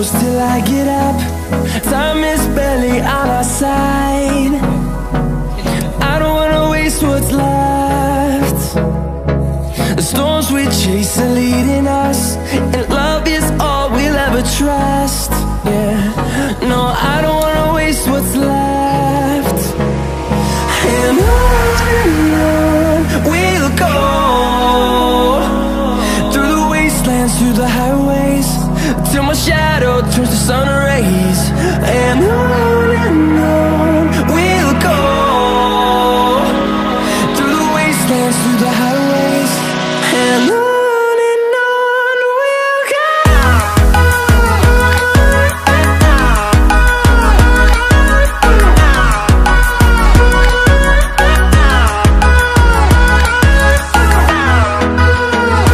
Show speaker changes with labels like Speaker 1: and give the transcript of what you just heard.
Speaker 1: close till I get up. Time is barely on our side. I don't wanna waste what's left. The storms we chase are leading us, and love is all we'll ever trust.